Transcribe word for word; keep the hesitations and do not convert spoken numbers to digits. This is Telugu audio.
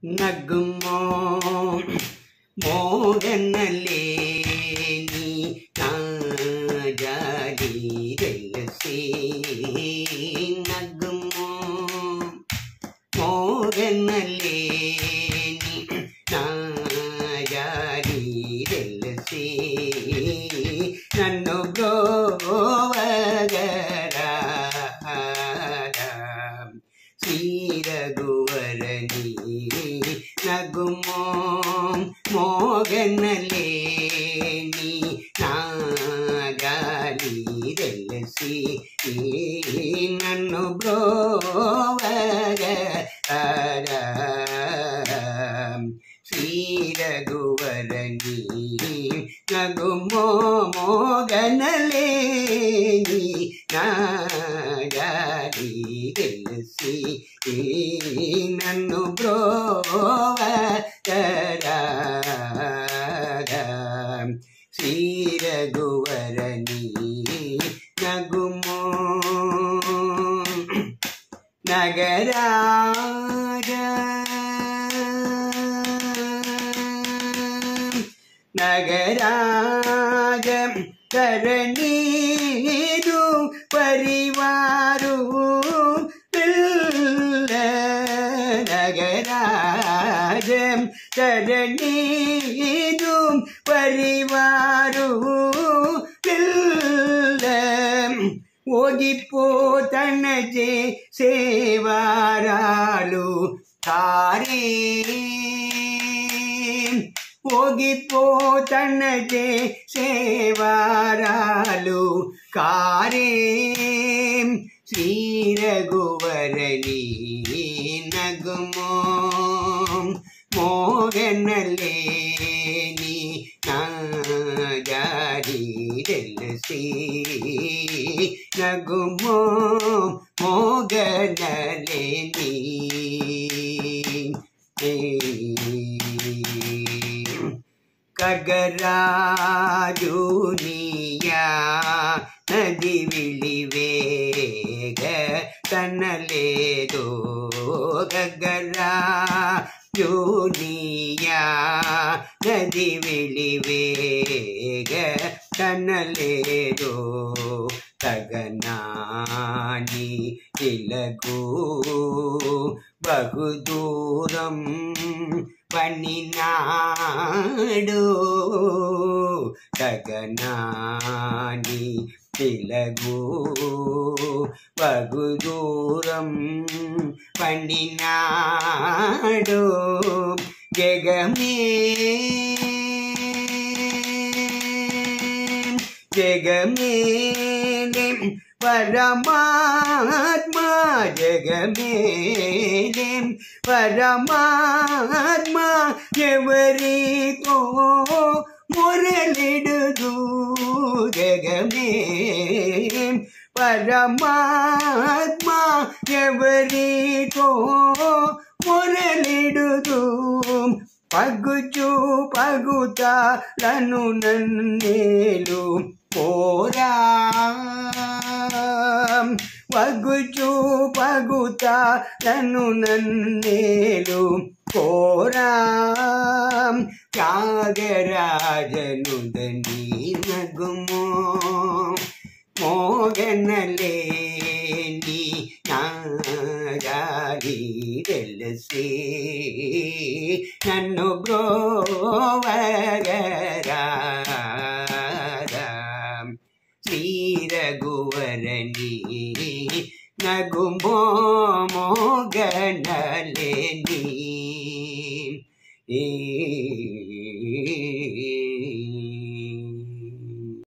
ನಗುಮೋ ಮೋಗನಲ್ಲೇ ನೀ ಜಾರಿ ರೆಲಸಿ ನಗುಮೋ ಮೋಗನಲ್ಲೇ ನೀ ಜಾರಿ ರೆಲಸಿ ನನ್ನು ಬ್ರೋವಗರ ಶ್ರೀರಘುವರನಿ ನಗುಮೋ ಮೋಗನಲ್ಲೇ ನೀ ನಾಗಾಲಿ ರೆಲಸಿ ನನ್ನು ಬ್ರೋವಗರ ಶ್ರೀರಘುವರನಿ ನಗುಮೋ ಮೋಗನಲ್ಲೇ ನೀ ನಾಗಾಲಿ ರೆಲಸಿ ನನ್ನು ಬ್ರೋವಗರ ಶ್ರೀರಘುವರನಿ ನಗುಮೋ ನಗರಾಜ ನಗರಾಜ ಕರಣೀರು ಪರಿವಾರು ನಗರಾಜ ಕರಣೀರು ಪರಿವಾರು ఓగిపోతనజే సేవారాలు తారే ఓగిపోతనజే సేవారాలు కారే శ్రీరఘువరని నగుమో మోగనల్లే నీ నాగారి రెలసి నగుమో మోగనల్లే నీ ಖಗರಾಜುನಿಯಾ ನದಿ ವಿಳಿವೇಗ ತನ್ನಲೇದೋ ಖಗರಾಜುನಿಯಾ ನದಿ ವಿಳಿವೇಗ ತನ್ನಲೇದೋ ತಗನಾನಿ ಇಲಗೂ ಬಹುದೂರಂ పనినాడు గగనాని తిలగు బహుదూరం పనినాడు జగమే జగమేలే పరమాత్మా జగమేలే పరమాత్మా ఎవరికో మురళిడుదు జగమే పరమాత్మా ఎవరికో మురళిడుదు పగుచు పగుతాలను నన్నేలు పోరా పగుచు పగుతాలను నన్నేలు పోరా త్యాగరాజనుదని నగుమో మోగనల్లే నీ నాగాలి రెలసి నన్ను బ్రోవగర శ్రీరఘువరని నగుమో మోగనల్లే నీ